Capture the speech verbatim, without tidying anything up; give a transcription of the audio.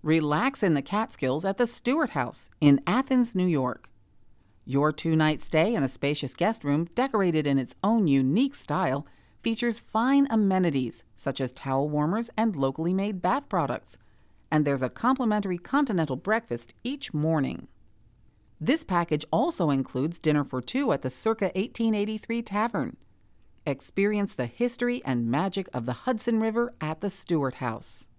Relax in the Catskills at the Stewart House in Athens, New York. Your two-night stay in a spacious guest room decorated in its own unique style features fine amenities such as towel warmers and locally made bath products. And there's a complimentary continental breakfast each morning. This package also includes dinner for two at the circa eighteen eighty-three Tavern. Experience the history and magic of the Hudson River at the Stewart House.